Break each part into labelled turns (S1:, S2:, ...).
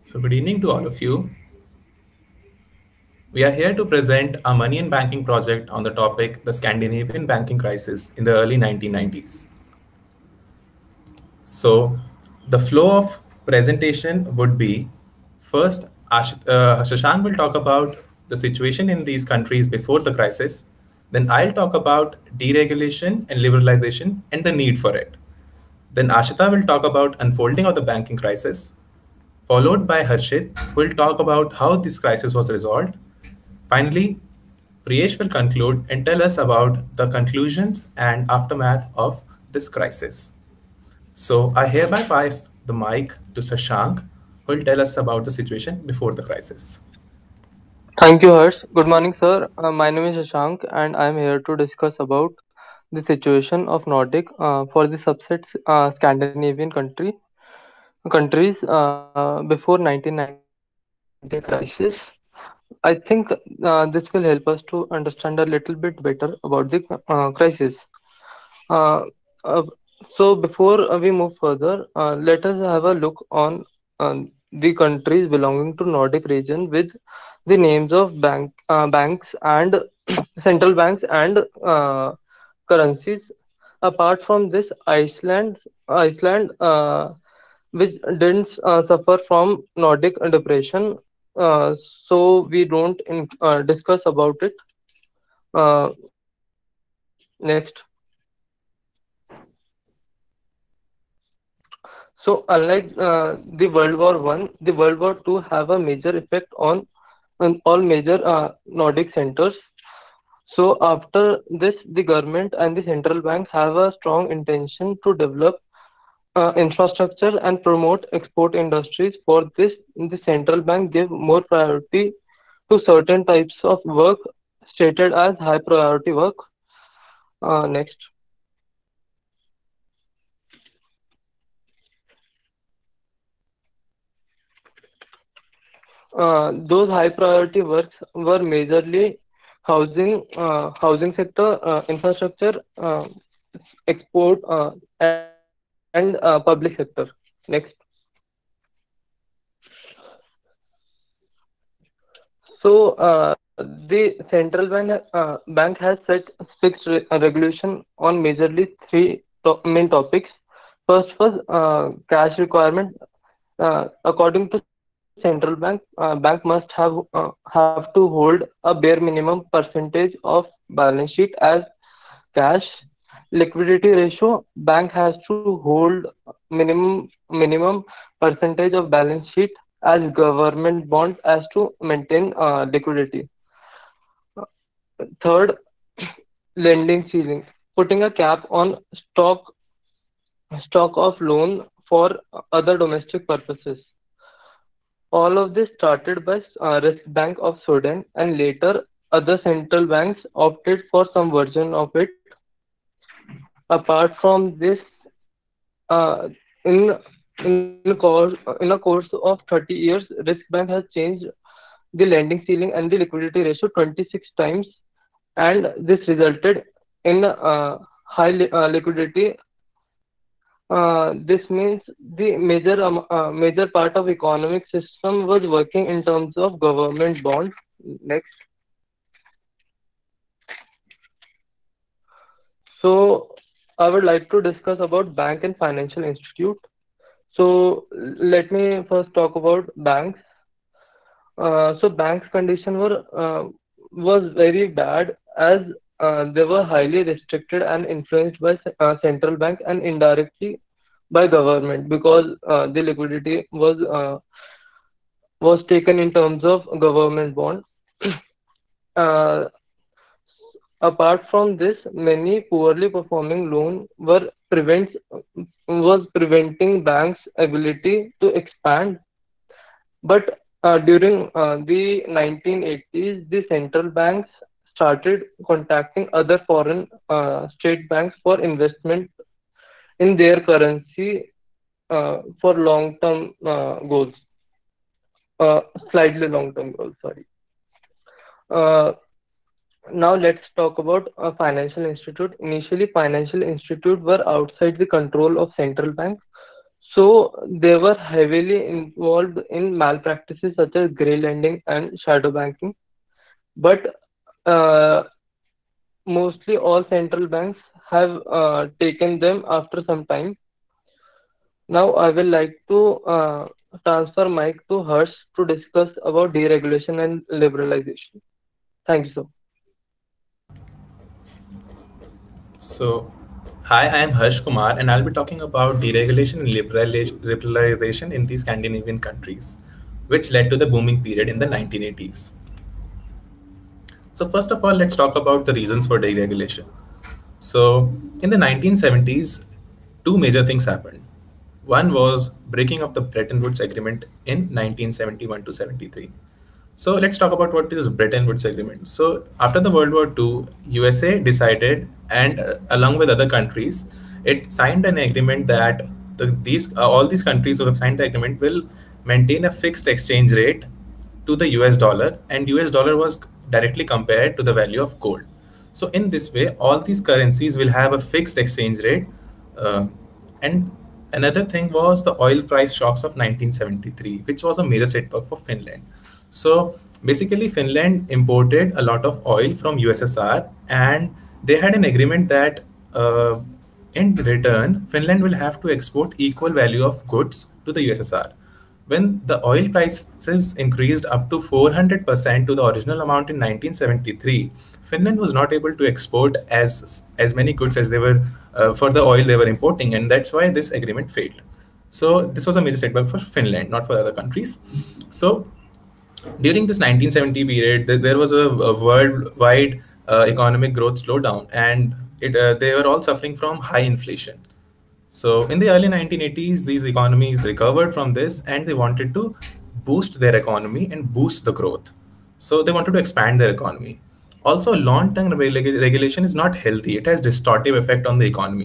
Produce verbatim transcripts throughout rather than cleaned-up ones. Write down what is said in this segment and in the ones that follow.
S1: So, good evening to all of you. We are here to present a money and banking project on the topic the Scandinavian banking crisis in the early nineteen nineties. So, the flow of presentation would be first, Ash- uh, Shashank will talk about the situation in these countries before the crisis. Then, I'll talk about deregulation and liberalization and the need for it. Then, Ashita will talk about unfolding of the banking crisis, followed by Harshit, who will talk about how this crisis was resolved. Finally, Priyesh will conclude and tell us about the conclusions and aftermath of this crisis. So I hereby pass the mic to Sashank, who will tell us about the situation before the crisis.
S2: Thank you, Harsh. Good morning, sir. Uh, my name is Shashank, and I am here to discuss about the situation of Nordic uh, for the subset uh, Scandinavian country countries uh, before nineteen nineteen crisis. I think uh, this will help us to understand a little bit better about the uh, crisis. Uh, uh, so before uh, we move further, uh, let us have a look on uh, the countries belonging to Nordic region with the names of bank uh, banks and central banks and uh, currencies. Apart from this, Iceland, Iceland, uh, which didn't uh, suffer from Nordic depression, uh, so we don't in, uh, discuss about it. Uh, next. So, unlike uh, the World War One, the World War Two have a major effect on, on all major uh, Nordic centers. So, after this, the government and the central banks have a strong intention to develop uh, infrastructure and promote export industries. For this, the central bank give more priority to certain types of work stated as high priority work. Uh, next. Uh, those high priority works were majorly housing, uh, housing sector, uh, infrastructure, uh, export, uh, and uh, public sector. Next. So uh, the central bank uh, bank has set fixed re- uh, regulation on majorly three to- main topics. First was uh, cash requirement. Uh, according to central bank, uh, bank must have uh, have to hold a bare minimum percentage of balance sheet as cash. Liquidity ratio, bank has to hold minimum minimum percentage of balance sheet as government bond as to maintain uh, liquidity. Third, lending ceiling, putting a cap on stock stock of loan for other domestic purposes. All of this started by uh, Risk Bank of Sweden, and later other central banks opted for some version of it. Apart from this, uh, in in course in a course of thirty years, Risk Bank has changed the lending ceiling and the liquidity ratio twenty-six times, and this resulted in uh, high li- uh, liquidity. Uh, this means the major um, uh, major part of economic system was working in terms of government bonds. Next. So I would like to discuss about bank and financial institute. So let me first talk about banks. Uh, so banks' condition were uh, was very bad as uh, they were highly restricted and influenced by c- uh, central bank and indirectly by government because uh, the liquidity was uh, was taken in terms of government bond. uh, Apart from this, many poorly performing loan were prevents was preventing banks' ability to expand. But uh, during uh, the nineteen eighties, the central banks started contacting other foreign uh, state banks for investment in their currency uh, for long-term uh, goals, uh, slightly long-term goals. Sorry. Uh, Now let's talk about a financial institute. Initially, financial institutes were outside the control of central bank. So they were heavily involved in malpractices such as grey lending and shadow banking. But uh, mostly all central banks have uh, taken them after some time. Now I will like to uh, transfer mic to Harsh to discuss about deregulation and liberalization. Thank you, sir.
S1: So, hi, I am Harsh Kumar, and I'll be talking about deregulation and liberalization liberalization in the Scandinavian countries, which led to the booming period in the nineteen eighties. So, first of all, let's talk about the reasons for deregulation. So, in the nineteen seventies, two major things happened. One was breaking of the Bretton Woods Agreement in nineteen seventy-one to seventy-three. So let's talk about what is Bretton Woods Agreement. So after the World War Two, U S A decided, and uh, along with other countries, it signed an agreement that the, these uh, all these countries who have signed the agreement will maintain a fixed exchange rate to the U S dollar, and U S dollar was directly compared to the value of gold. So in this way, all these currencies will have a fixed exchange rate. Uh, and another thing was the oil price shocks of nineteen seventy-three, which was a major setback for Finland. So basically, Finland imported a lot of oil from U S S R, and they had an agreement that uh, in return, Finland will have to export equal value of goods to the U S S R. When the oil prices increased up to four hundred percent to the original amount in nineteen seventy-three, Finland was not able to export as as many goods as they were uh, for the oil they were importing, and that's why this agreement failed. So this was a major setback for Finland, not for other countries. So during this nineteen seventy period, there was a, a worldwide uh, economic growth slowdown, and it, uh, they were all suffering from high inflation. So in the early nineteen eighties, these economies recovered from this, and they wanted to boost their economy and boost the growth. So they wanted to expand their economy. Also, long-term regulation is not healthy. It has distortive effect on the economy.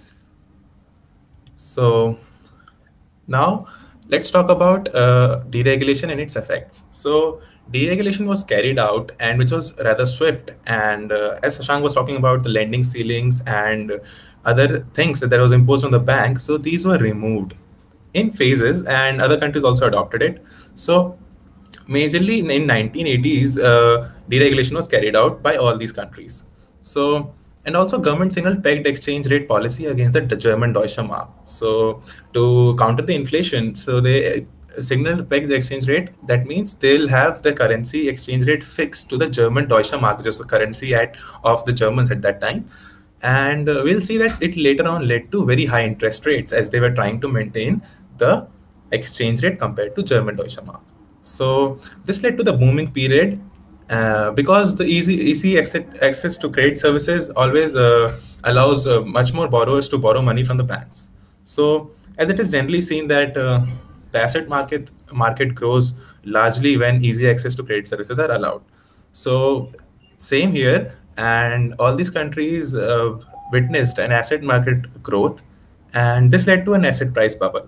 S1: So now let's talk about uh, deregulation and its effects. So deregulation was carried out, and which was rather swift. And uh, as Shashank was talking about the lending ceilings and other things that was imposed on the bank, so these were removed in phases, and other countries also adopted it. So majorly in nineteen eighties, uh, deregulation was carried out by all these countries. So, and also government signaled pegged exchange rate policy against the German Deutsche Mark. So to counter the inflation, so they signaled pegged exchange rate. That means they'll have the currency exchange rate fixed to the German Deutsche Mark, which is the currency at of the Germans at that time. And uh, we'll see that it later on led to very high interest rates as they were trying to maintain the exchange rate compared to German Deutsche Mark. So this led to the booming period uh, because the easy easy access, access to credit services always uh, allows uh, much more borrowers to borrow money from the banks. So as it is generally seen that uh, the asset market market grows largely when easy access to credit services are allowed. So same here, and all these countries uh, witnessed an asset market growth, and this led to an asset price bubble.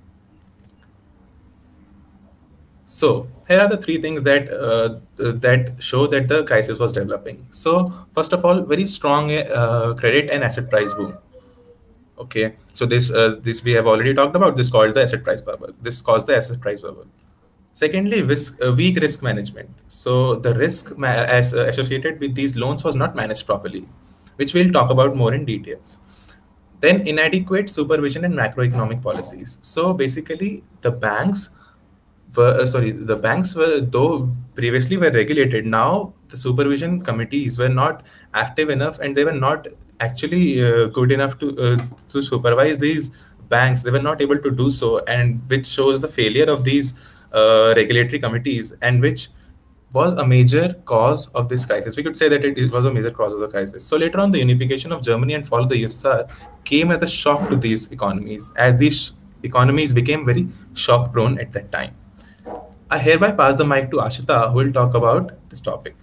S1: So here are the three things that uh, that show that the crisis was developing. So first of all, very strong uh, credit and asset price boom. Okay, so this uh, this we have already talked about. This called the asset price bubble. This caused the asset price bubble. Secondly, risk, uh, weak risk management. So the risk ma as uh, associated with these loans was not managed properly, which we'll talk about more in details. Then inadequate supervision and macroeconomic policies. So basically, the banks were uh, sorry, the banks were though previously were regulated. Now the supervision committees were not active enough, and they were not actually uh, good enough to uh, to supervise these banks. They were not able to do so, and which shows the failure of these uh, regulatory committees, and which was a major cause of this crisis. We could say that it was a major cause of the crisis. So later on, the unification of Germany and fall of the U S S R came as a shock to these economies, as these economies became very shock prone at that time. I hereby pass the mic to Ashita, who will talk about this topic.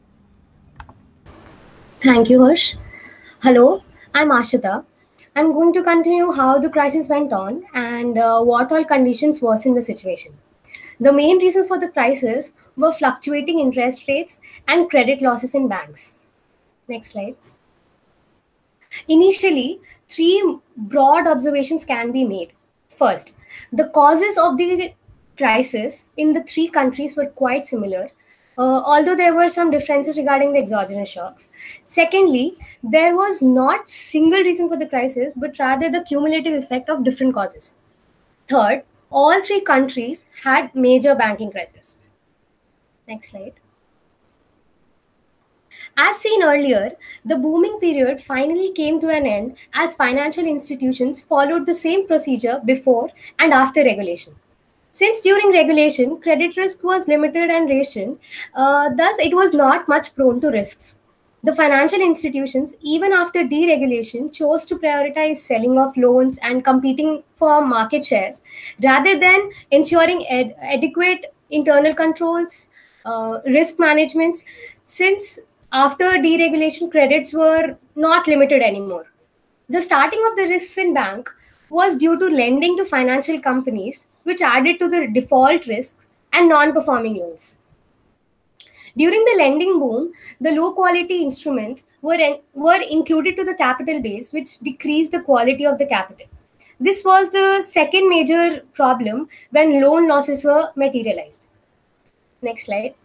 S3: Thank you, Harsh. Hello, I'm Ashita. I'm going to continue how the crisis went on and uh, what all conditions worsened the situation. The main reasons for the crisis were fluctuating interest rates and credit losses in banks. Next slide. Initially, three broad observations can be made. First, the causes of the crisis in the three countries were quite similar, uh, although there were some differences regarding the exogenous shocks. Secondly, there was not single reason for the crisis, but rather the cumulative effect of different causes. Third, all three countries had major banking crises. Next slide. As seen earlier, the booming period finally came to an end as financial institutions followed the same procedure before and after regulation. Since during regulation, credit risk was limited and rationed, uh, thus it was not much prone to risks. The financial institutions, even after deregulation, chose to prioritize selling of loans and competing for market shares rather than ensuring ed- adequate internal controls, uh, risk managements, since after deregulation, credits were not limited anymore. The starting of the risks in bank was due to lending to financial companies, which added to the default risk and non-performing loans. During the lending boom, the low-quality instruments were, en- were included to the capital base, which decreased the quality of the capital. This was the second major problem when loan losses were materialized. Next slide.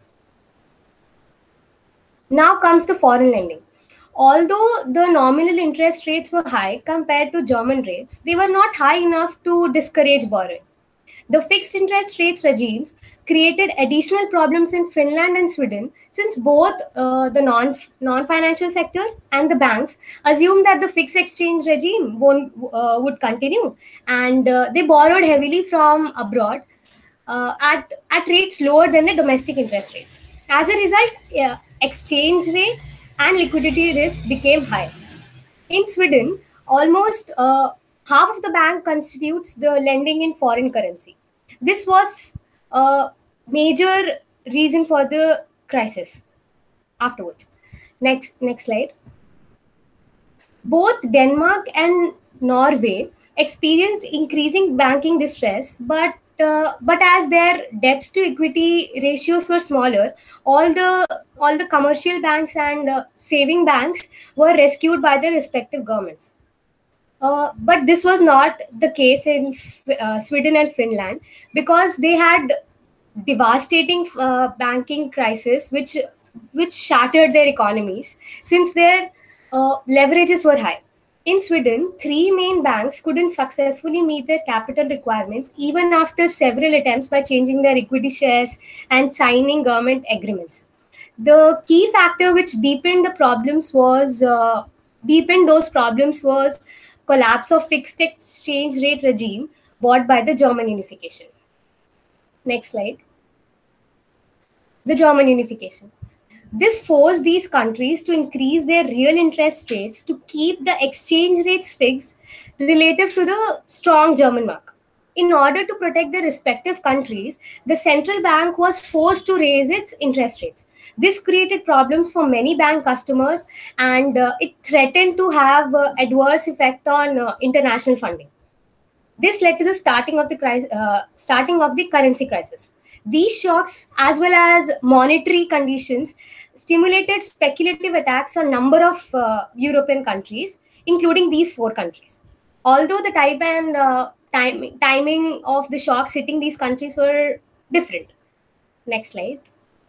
S3: Now comes the foreign lending. Although the nominal interest rates were high compared to German rates, they were not high enough to discourage borrowing. The fixed interest rates regimes created additional problems in Finland and Sweden, since both uh, the non, non-financial sector and the banks assumed that the fixed exchange regime won't, uh, would continue, and uh, they borrowed heavily from abroad uh, at, at rates lower than the domestic interest rates. As a result, uh, exchange rate and liquidity risk became high. In Sweden, almost uh, half of the bank constitutes the lending in foreign currency. This was a major reason for the crisis afterwards. Next, next slide. Both Denmark and Norway experienced increasing banking distress, but uh, but as their debts to equity ratios were smaller, all the all the commercial banks and uh, saving banks were rescued by their respective governments. Uh, but this was not the case in uh, Sweden and Finland, because they had devastating uh, banking crisis, which which shattered their economies since their uh, leverages were high. In Sweden, three main banks couldn't successfully meet their capital requirements even after several attempts by changing their equity shares and signing government agreements. The key factor which deepened the problems was uh, deepened those problems was collapse of fixed exchange rate regime brought by the German unification. Next slide. The German unification. This forced these countries to increase their real interest rates to keep the exchange rates fixed relative to the strong German mark. In order to protect the respective countries, the central bank was forced to raise its interest rates. This created problems for many bank customers, and uh, it threatened to have uh, adverse effect on uh, international funding. This led to the starting of the crisis, uh, starting of the currency crisis. These shocks, as well as monetary conditions, stimulated speculative attacks on number of uh, European countries, including these four countries. Although the type and uh, time, timing of the shocks hitting these countries were different. Next slide.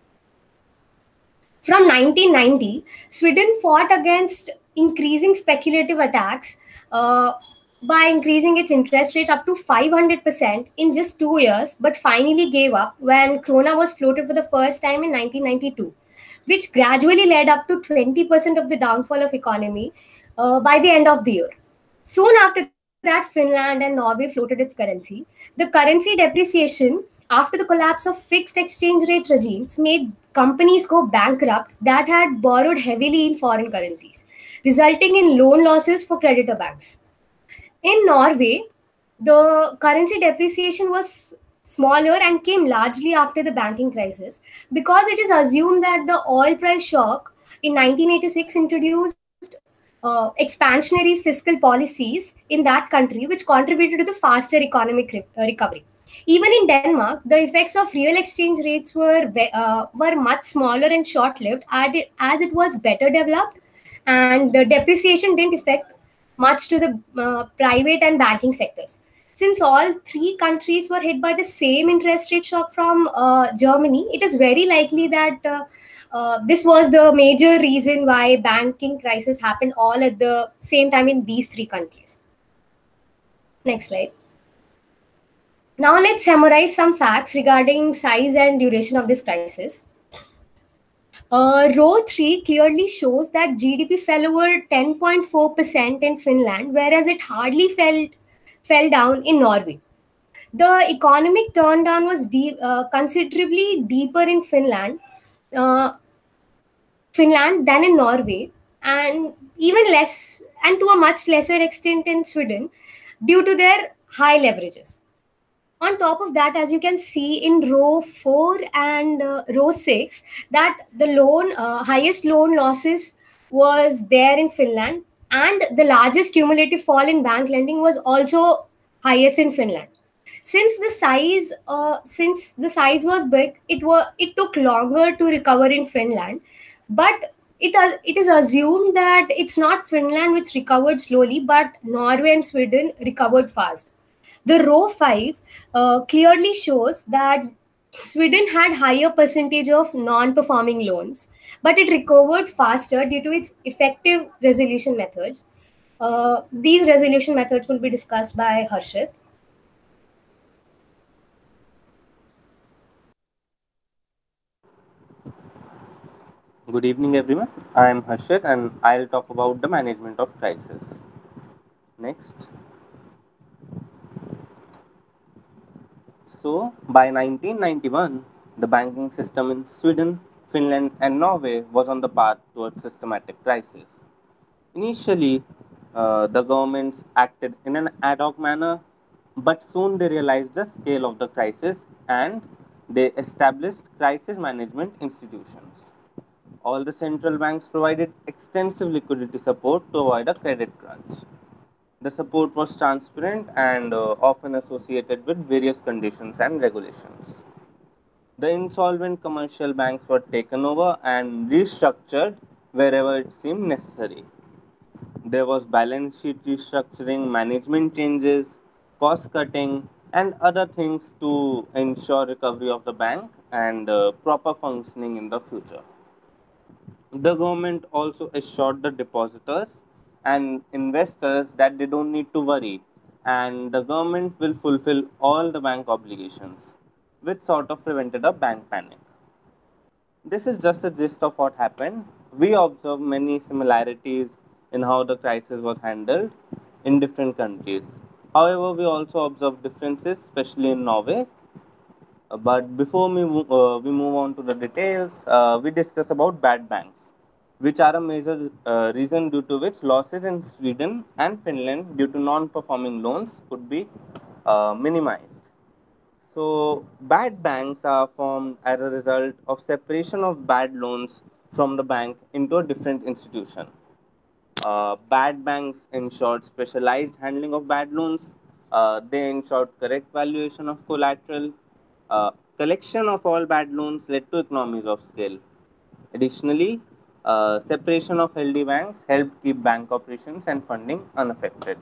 S3: From nineteen ninety, Sweden fought against increasing speculative attacks uh, by increasing its interest rate up to five hundred percent in just two years, but finally gave up when krona was floated for the first time in nineteen ninety-two, which gradually led up to twenty percent of the downfall of economy uh, by the end of the year. Soon after that, Finland and Norway floated its currency. The currency depreciation after the collapse of fixed exchange rate regimes made companies go bankrupt that had borrowed heavily in foreign currencies, resulting in loan losses for creditor banks. In Norway, the currency depreciation was smaller and came largely after the banking crisis, because it is assumed that the oil price shock in nineteen eighty-six introduced uh, expansionary fiscal policies in that country, which contributed to the faster economic re- uh, recovery. Even in Denmark, the effects of real exchange rates were ve- uh, were much smaller and short-lived, as it was better developed, and the depreciation didn't affect much to the uh, private and banking sectors. since all three countries were hit by the same interest rate shock from uh, Germany, it is very likely that uh, uh, this was the major reason why banking crisis happened all at the same time in these three countries. Next slide. Now let's summarize some facts regarding size and duration of this crisis. Uh, row three clearly shows that G D P fell over ten point four percent in Finland, whereas it hardly fell, fell down in Norway. The economic turndown was deep, uh, considerably deeper in Finland, uh, Finland than in Norway, and even less, and to a much lesser extent in Sweden, due to their high leverages. On top of that, as you can see in row four and uh, row six, that the loan uh, highest loan losses was there in Finland, and the largest cumulative fall in bank lending was also highest in Finland. Since the size uh, since the size was big, it was it took longer to recover in Finland, but it, uh, it is assumed that it's not Finland which recovered slowly, but Norway and Sweden recovered fast. The row five uh, clearly shows that Sweden had higher percentage of non-performing loans, but it recovered faster due to its effective resolution methods. Uh, these resolution methods will be discussed by Harshit.
S4: Good evening, everyone. I am Harshit and I'll talk about the management of crisis. Next. So, by nineteen ninety-one, the banking system in Sweden, Finland, and Norway was on the path towards systematic crisis. Initially, uh, the governments acted in an ad hoc manner, but soon they realized the scale of the crisis and they established crisis management institutions. All the central banks provided extensive liquidity support to avoid a credit crunch. The support was transparent and uh, often associated with various conditions and regulations. The insolvent commercial banks were taken over and restructured wherever it seemed necessary. There was balance sheet restructuring, management changes, cost cutting, and other things to ensure recovery of the bank and uh, proper functioning in the future. The government also assured the depositors and investors that they don't need to worry and the government will fulfill all the bank obligations, which sort of prevented a bank panic. This is just a gist of what happened. We observe many similarities in how the crisis was handled in different countries. However, we also observe differences, especially in Norway. Uh, but before we, mo- uh, we move on to the details, uh, we discuss about bad banks, which are a major uh, reason due to which losses in Sweden and Finland due to non-performing loans could be uh, minimized. So, bad banks are formed as a result of separation of bad loans from the bank into a different institution. Uh, bad banks ensured specialized handling of bad loans. Uh, they ensured correct valuation of collateral. Uh, collection of all bad loans led to economies of scale. Additionally, uh, separation of healthy banks helped keep bank operations and funding unaffected.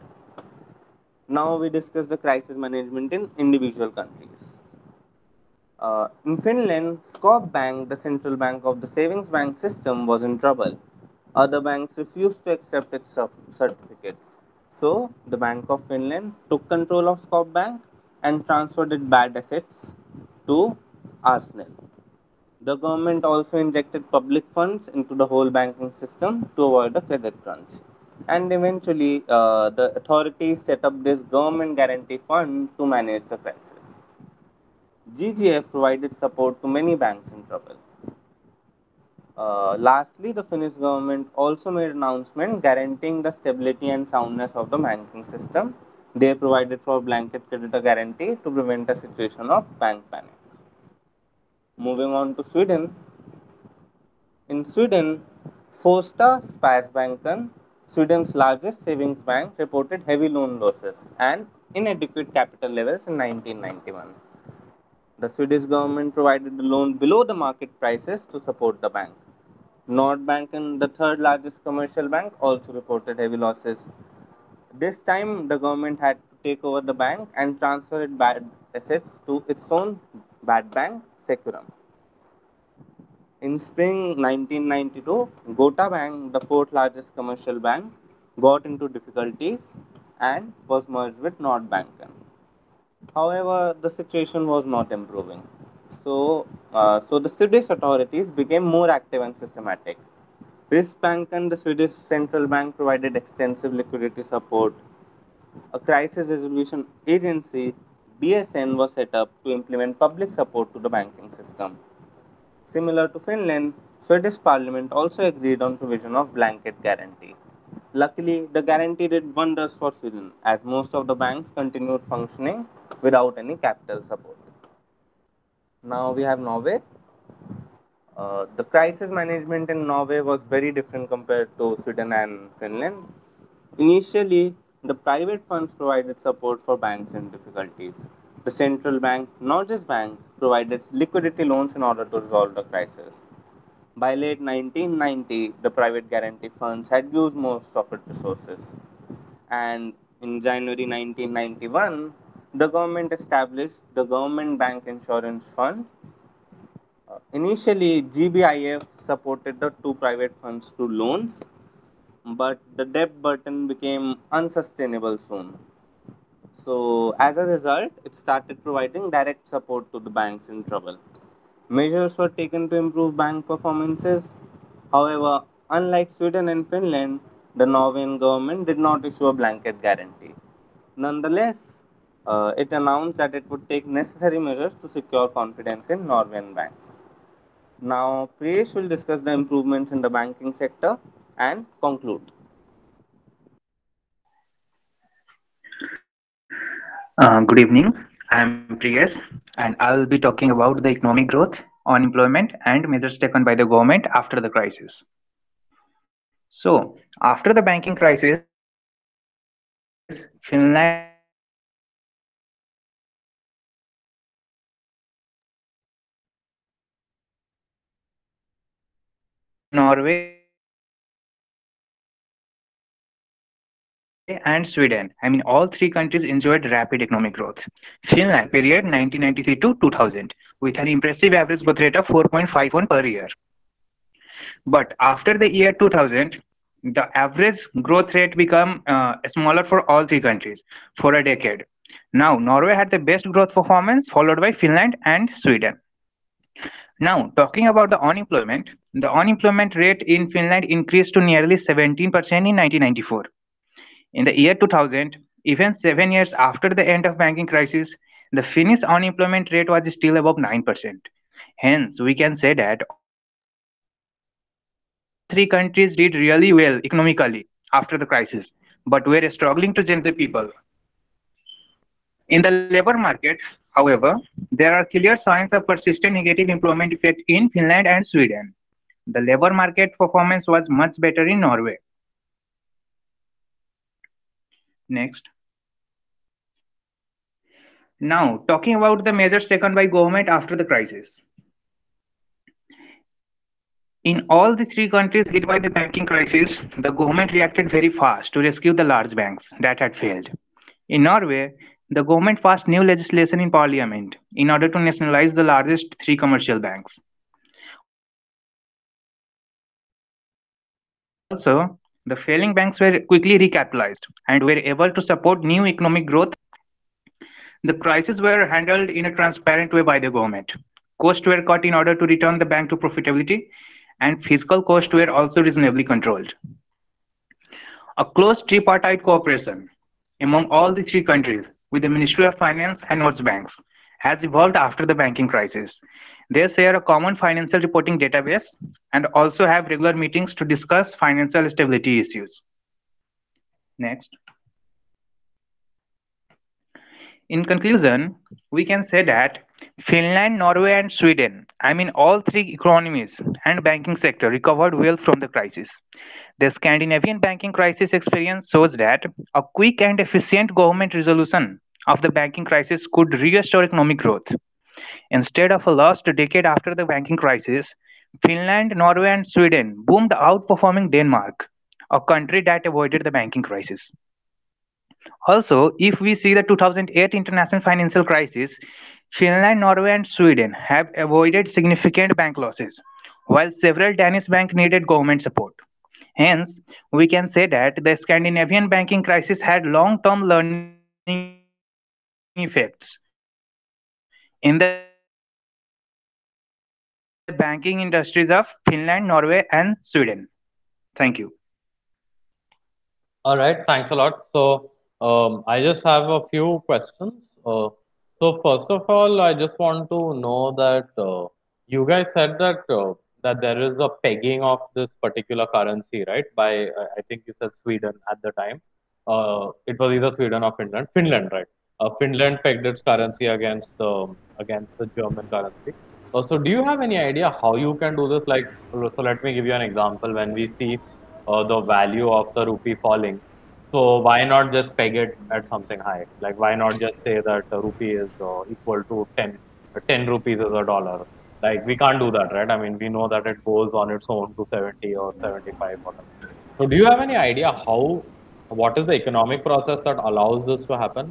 S4: Now we discuss the crisis management in individual countries. Uh, in Finland, Skop Bank, the central bank of the savings bank system, was in trouble. Other banks refused to accept its certificates. So, the Bank of Finland took control of Skop Bank and transferred its bad assets to Arsenal. The government also injected public funds into the whole banking system to avoid a credit crunch. And eventually, uh, the authorities set up this government guarantee fund to manage the crisis. G G F provided support to many banks in trouble. Uh, lastly, the Finnish government also made an announcement guaranteeing the stability and soundness of the banking system. They provided for blanket creditor guarantee to prevent a situation of bank panic. Moving on to Sweden. In Sweden, Första Sparbanken, Sweden's largest savings bank, reported heavy loan losses and inadequate capital levels in nineteen ninety-one. The Swedish government provided the loan below the market prices to support the bank. Nordbanken, the third largest commercial bank, also reported heavy losses. This time, the government had to take over the bank and transfer its bad assets to its own bad bank, Securum. In spring nineteen ninety-two, Gota Bank, the fourth largest commercial bank, got into difficulties and was merged with Nord Banken. However, the situation was not improving. So, uh, so the Swedish authorities became more active and systematic. Riksbanken, the Swedish central bank, provided extensive liquidity support. A crisis resolution agency, B S N, was set up to implement public support to the banking system. Similar to Finland, Swedish parliament also agreed on provision of blanket guarantee. Luckily, the guarantee did wonders for Sweden as most of the banks continued functioning without any capital support. Now we have Norway. Uh, the crisis management in Norway was very different compared to Sweden and Finland. Initially, the private funds provided support for banks in difficulties. The central bank, Norges Bank, provided liquidity loans in order to resolve the crisis. By late nineteen ninety, the private guarantee funds had used most of its resources. And in January nineteen ninety-one, the government established the Government Bank Insurance Fund. Uh, initially, G B I F supported the two private funds through loans, but the debt burden became unsustainable soon. So, as a result, it started providing direct support to the banks in trouble. Measures were taken to improve bank performances. However, unlike Sweden and Finland, the Norwegian government did not issue a blanket guarantee. Nonetheless, uh, it announced that it would take necessary measures to secure confidence in Norwegian banks. Now, Priyesh will discuss the improvements in the banking sector and conclude.
S5: Uh, good evening. I am Priyas, and I will be talking about the economic growth, unemployment, and measures taken by the government after the crisis. So, after the banking crisis, Finland enjoyed rapid economic growth, while Norway faced severe financial difficulties. Norway and Sweden, I mean, all three countries enjoyed rapid economic growth. Finland led the period nineteen ninety-three to two thousand with an impressive average growth rate of four point five one per year. But after the year two thousand, the average growth rate became uh, smaller for all three countries for a decade. Now, Norway had the best growth performance, followed by Finland and Sweden. Now, talking about the unemployment, the unemployment rate in Finland increased to nearly seventeen percent in nineteen ninety-four. In the year two thousand, even seven years after the end of banking crisis, the Finnish unemployment rate was still above nine percent. Hence, we can say that all three countries did really well economically after the crisis, but were struggling to generate the people. In the labor market, however, there are clear signs of persistent negative employment effect in Finland and Sweden. The labor market performance was much better in Norway. Next. Now, talking about the measures taken by government after the crisis. In all the three countries hit by the banking crisis, the government reacted very fast to rescue the large banks that had failed. In Norway, the government passed new legislation in parliament in order to nationalize the largest three commercial banks. Also, the failing banks were quickly recapitalized and were able to support new economic growth. The crises were handled in a transparent way by the government. Costs were cut in order to return the bank to profitability, and fiscal costs were also reasonably controlled. A close tripartite cooperation among all the three countries with the Ministry of Finance and Norges Banks has evolved after the banking crisis. They share a common financial reporting database and also have regular meetings to discuss financial stability issues. Next. In conclusion, we can say that Finland, Norway, and Sweden, I mean all three economies and banking sector recovered well from the crisis. The Scandinavian banking crisis experience shows that a quick and efficient government resolution of the banking crisis could restore economic growth. Instead of a lost decade after the banking crisis, Finland, Norway, and Sweden boomed outperforming Denmark, a country that avoided the banking crisis. Also, if we see the two thousand eight international financial crisis, Finland, Norway, and Sweden have avoided significant bank losses, while several Danish banks needed government support. Hence, we can say that the Scandinavian banking crisis had long term learning effects in the banking industries of Finland, Norway, and Sweden. Thank you.
S6: All right, thanks a lot. So, um, I just have a few questions. Uh, so, first of all, I just want to know that uh, you guys said that uh, that there is a pegging of this particular currency, right? By uh, I think you said Sweden at the time. Uh, it was either Sweden or Finland. Finland, right? Uh, Finland pegged its currency against the against the German currency. Uh, so, do you have any idea how you can do this? Like, so let me give you an example. When we see uh, the value of the rupee falling. So why not just peg it at something high? Like why not just say that the rupee is uh, equal to ten, uh, ten rupees is a dollar? Like we can't do that, right? I mean, we know that it goes on its own to seventy or seventy-five or something. So do you have any idea how, what is the economic process that allows this to happen?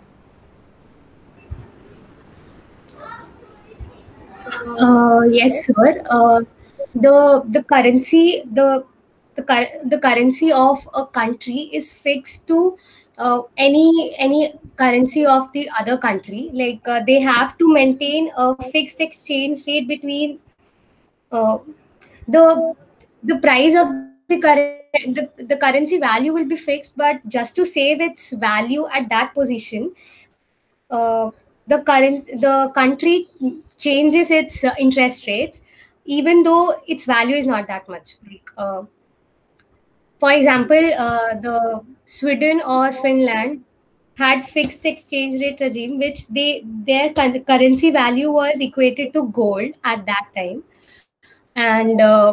S3: Uh, yes, sir. Uh, the the currency the the, cur- the currency of a country is fixed to uh, any any currency of the other country. Like uh, they have to maintain a fixed exchange rate between uh, the the price of the current the, the currency value will be fixed, but just to save its value at that position, uh, the currency the country changes its uh, interest rates, even though its value is not that much. Like uh, for example, uh, the Sweden or Finland had fixed exchange rate regime, which they their cur- currency value was equated to gold at that time, and uh,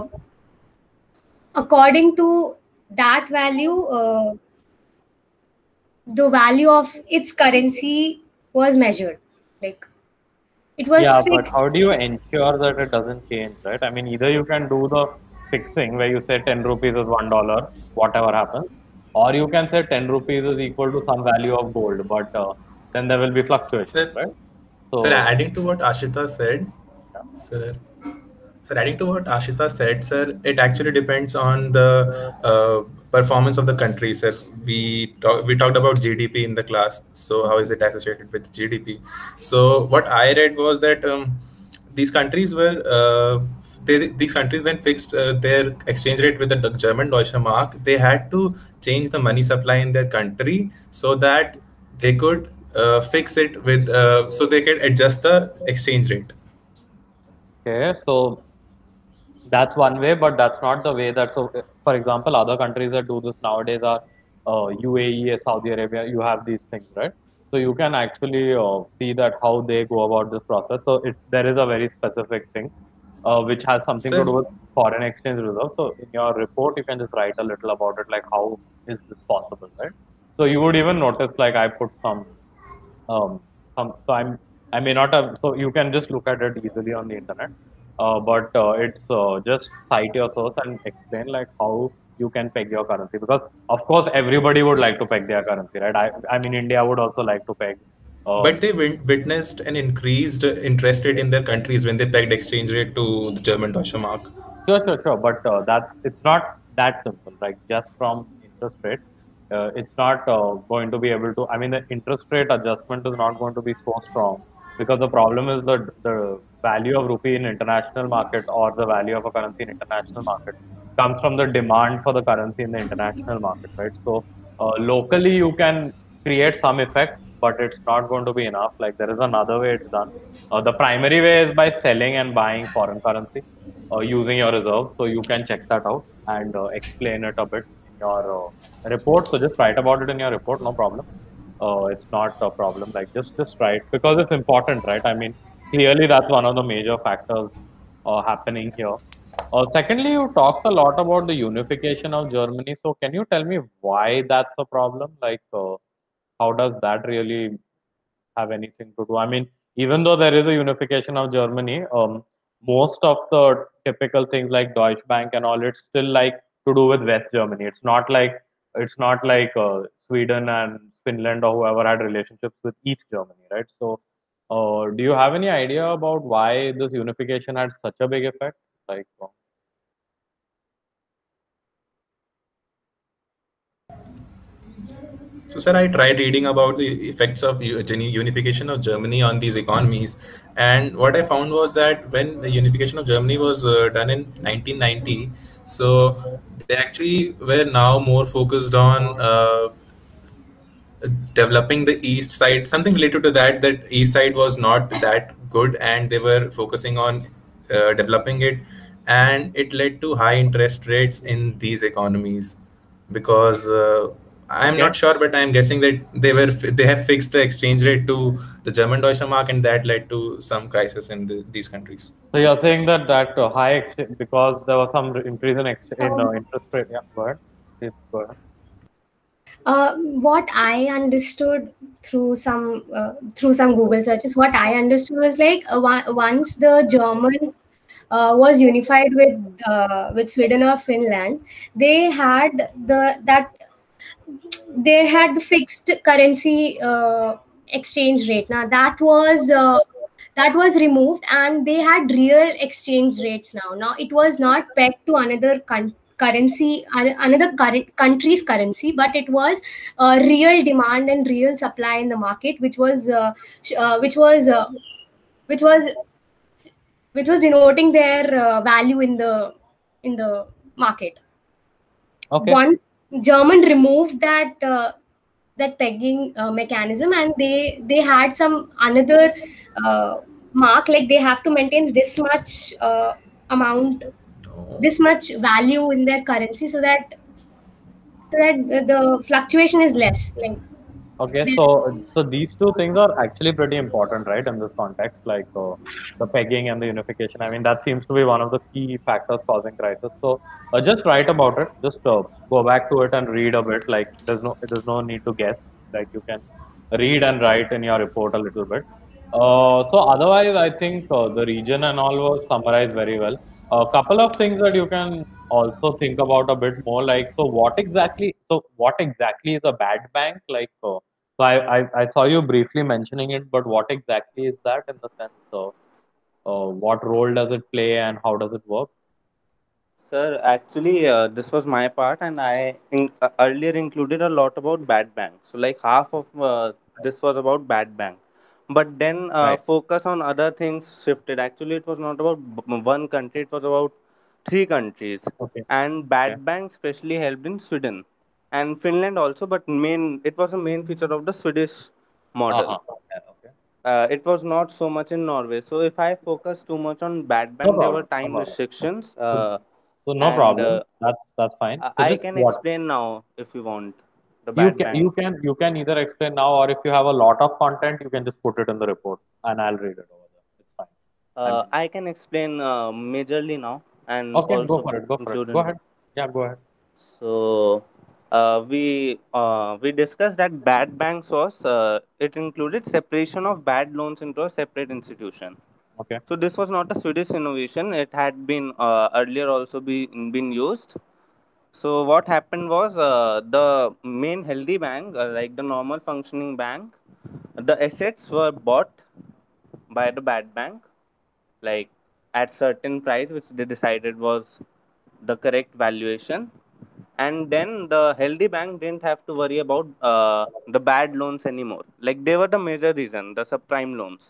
S3: according to that value, uh, the value of its currency was measured. Like it was
S6: Yeah, but
S3: fixed.
S6: how do you ensure that it doesn't change, right? I mean, either you can do the fixing where you say ten rupees is one dollar, whatever happens, or you can say ten rupees is equal to some value of gold, but uh, then there will be fluctuations,
S1: Sir,
S6: right?
S1: sir,
S6: So,
S1: adding to what Ashita said,
S6: yeah.
S1: sir, sir, adding to what Ashita said, sir, it actually depends on the uh, performance of the country, sir. We talk, we talked about G D P in the class. So how is it associated with G D P? So what I read was that um, these countries were uh, they, these countries when fixed uh, their exchange rate with the German Deutsche Mark, they had to change the money supply in their country so that they could uh, fix it with uh, so they can adjust the exchange rate.
S6: Okay, so that's one way, but that's not the way that. So, uh, for example, other countries that do this nowadays are uh, U A E, Saudi Arabia. You have these things, right? So you can actually uh, see that how they go about this process. So it's there is a very specific thing uh, which has something to
S1: Sir,
S6: do with foreign exchange reserve. So in your report, you can just write a little about it, like how is this possible, right? So you would even notice, like I put some um, some, so I'm I may not have, so you can just look at it easily on the internet, uh, but uh, it's uh, just cite your source and explain like how you can peg your currency, because of course everybody would like to peg their currency, right? I I mean India would also like to peg.
S1: but
S6: Um,
S1: they win- witnessed an increased interest rate in their countries when they pegged exchange rate to the German Deutsche Mark.
S6: Sure, sure, sure. But uh, that's it's not that simple. Like just from interest rate, uh, it's not uh, going to be able to. I mean, the interest rate adjustment is not going to be so strong, because the problem is the the value of rupee in international market, or the value of a currency in international market, comes from the demand for the currency in the international market, right? So uh, locally you can create some effect, but it's not going to be enough. Like there is another way it's done. Uh, the primary way is by selling and buying foreign currency uh, using your reserves. So you can check that out and uh, explain it a bit in your uh, report. So just write about it in your report, no problem. Uh, it's not a problem. Like just just write, because it's important, right? I mean, clearly that's one of the major factors uh, happening here. Uh, secondly, you talked a lot about the unification of Germany. So can you tell me why that's a problem? Like, uh, how does that really have anything to do? I mean, even though there is a unification of Germany, um, most of the typical things like Deutsche Bank and all, it's still like to do with West Germany. It's not like it's not like uh, Sweden and Finland or whoever had relationships with East Germany, right? So, uh, do you have any idea about why this unification had such a big effect? Like, uh,
S1: So, sir, I tried reading about the effects of u- geni- unification of Germany on these economies, and what I found was that when the unification of Germany was uh, done in nineteen ninety, so they actually were now more focused on uh, developing the east side, something related to that. That east side was not that good, and they were focusing on uh, developing it, and it led to high interest rates in these economies because. Uh, I'm
S6: okay.
S1: not sure, but I'm guessing that they were they have fixed the exchange rate to the German Deutsche Mark, and that led to some crisis in the, these countries.
S6: So you're saying that that uh, high exchange because there was some increase in ex- in uh,
S3: Um,
S6: interest rate. Yeah, go ahead. Please go ahead.
S3: uh, what I understood through some uh, through some Google searches, what I understood was like uh, on- once the German uh, was unified with uh, with Sweden or Finland, they had the that they had the fixed currency uh, exchange rate. Now that was uh, that was removed, and they had real exchange rates now. Now it was not pegged to another con- currency, an- another current country's currency, but it was uh, real demand and real supply in the market, which was uh, sh- uh, which was uh, which was which was denoting their uh, value in the in the market.
S6: Okay.
S3: Once German removed that uh, that pegging uh, mechanism, and they they had some another uh, mark, like they have to maintain this much uh, amount,
S1: No.
S3: this much value in their currency, so that so that the, the fluctuation is less. Like
S6: Okay,
S3: they,
S6: so so these two things are actually pretty important, right, in this context, like uh, the pegging and the unification. I mean, that seems to be one of the key factors causing crisis. So uh, just write about it. Just uh, go back to it and read a bit. Like there's no there's no need to guess. Like you can read and write in your report a little bit. Uh, so otherwise, I think uh, the region and all was summarized very well. A couple of things that you can also think about a bit more, like so what exactly so what exactly is a bad bank? Like uh, so I, I I saw you briefly mentioning it, but what exactly is that in the sense of uh, what role does it play and how does it work?
S4: Sir, actually, uh, this was my part, and I in, uh, earlier included a lot about bad bank. So, like half of uh, this was about bad bank, but then uh,
S6: Right.
S4: focus on other things shifted. Actually, it was not about b- one country; it was about three countries,
S6: Okay.
S4: and
S6: Okay.
S4: bad bank especially helped in Sweden and Finland also. But main, it was a main feature of the Swedish model.
S6: Uh-huh. Okay. Okay.
S4: Uh, it was not so much in Norway. So if I focus too much on bad
S6: No
S4: bank, there were
S6: problem. No
S4: time
S6: problem.
S4: restrictions.
S6: So,
S4: Uh,
S6: so no
S4: and
S6: problem.
S4: uh,
S6: That's that's fine.
S4: I
S6: So
S4: I
S6: just
S4: can
S6: what
S4: explain now if you want the
S6: you
S4: bad
S6: can you
S4: bank.
S6: can you can either explain now, or if you have a lot of content, you can just put it in the report and I'll read it over there. It's fine. I
S4: Uh,
S6: mean,
S4: I can explain uh, majorly now and
S6: okay, go
S4: also
S6: for it. Go for it.
S4: include
S6: Go
S4: in.
S6: ahead. Yeah, go ahead.
S4: So uh, we uh, we discussed that bad banks was uh, it included separation of bad loans into a separate institution.
S6: Okay.
S4: So this was not a Swedish innovation. It had been uh, earlier also be, been used. So what happened was uh, the main healthy bank, uh, like the normal functioning bank, the assets were bought by the bad bank, like at certain price which they decided was the correct valuation, and then the healthy bank didn't have to worry about uh, the bad loans anymore. Like they were the major reason, the subprime loans.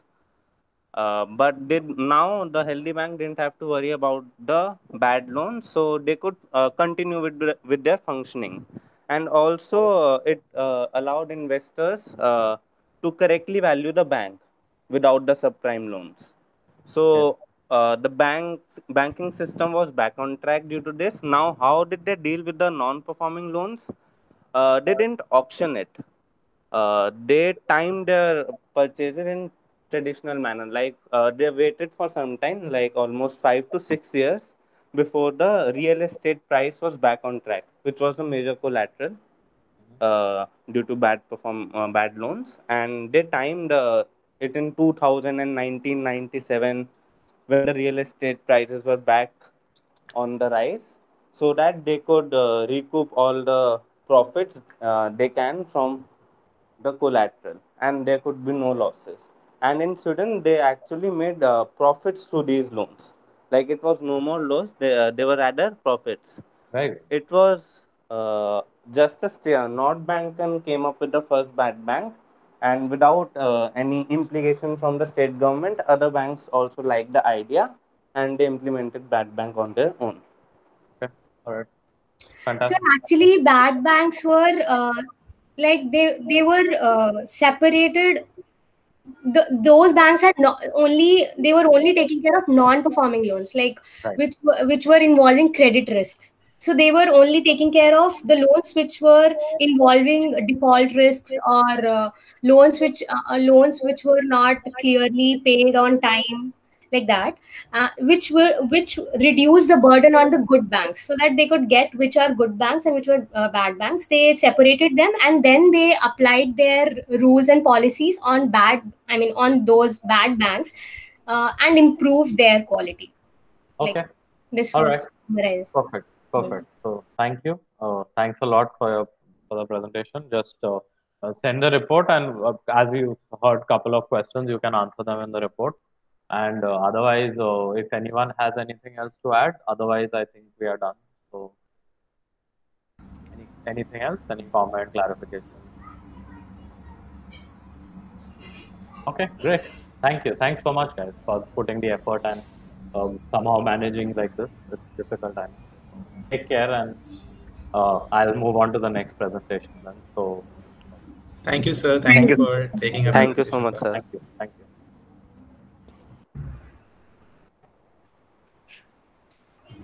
S4: Uh, but did now the healthy bank didn't have to worry about the bad loans, so they could uh, continue with the- with their functioning, and also uh, it uh, allowed investors uh, to correctly value the bank without the subprime loans.
S6: Okay.
S4: So uh, the banks banking system was back on track due to this. Now, how did they deal with the non-performing loans? Uh, they didn't auction it. Uh, they timed their purchases in traditional manner. Like uh, they waited for some time, like almost five to six years, before the real estate price was back on track, which was the major collateral uh, due to bad perform uh, bad loans. And they timed uh, it in two thousand and nineteen ninety-seven when the real estate prices were back on the rise, so that they could uh, recoup all the profits uh, they can from the collateral, and there could be no losses. And in Sweden, they actually made uh, profits through these loans. Like it was no more loss; they, uh, they were rather profits.
S6: Right.
S4: It was uh, just a steer. Nordbanken came up with the first bad bank, and without uh, any implication from the state government, other banks also liked the idea and they implemented bad bank on their own.
S6: Okay. All right.
S3: So
S6: Fantastic.
S3: actually, bad banks were uh, like they they were uh, separated. The, those banks had not only they were only taking care of non-performing loans, like
S6: Right.
S3: which were- which were involving credit risks. So they were only taking care of the loans which were involving default risks, or uh, loans which uh, loans which were not clearly paid on time, like that, uh, which were which reduce the burden on the good banks, so that they could get which are good banks and which were uh, bad banks. They separated them, and then they applied their rules and policies on bad I mean on those bad banks, uh, and improved their quality.
S6: Okay.
S3: Like this
S6: All
S3: was
S6: right.
S3: summarized.
S6: Perfect. Perfect. So thank you. Uh, thanks a lot for your for the presentation. Just uh, uh, send the report, and uh, as you heard, couple of questions, you can answer them in the report. And uh, otherwise, uh, if anyone has anything else to add, otherwise, I think we are done. So, any anything else? Any comment, clarification? Okay, great. Thank you. Thanks so much, guys, for putting the effort and um, somehow managing like this. It's difficult time. Take care, and uh, I'll move on to the next presentation then. So,
S1: Thank you, sir. Thank
S5: Thank
S1: you
S5: you.
S1: for taking up the
S4: Thank you so
S1: presentation,
S4: much,
S1: sir.
S4: sir.
S6: thank you. Thank you.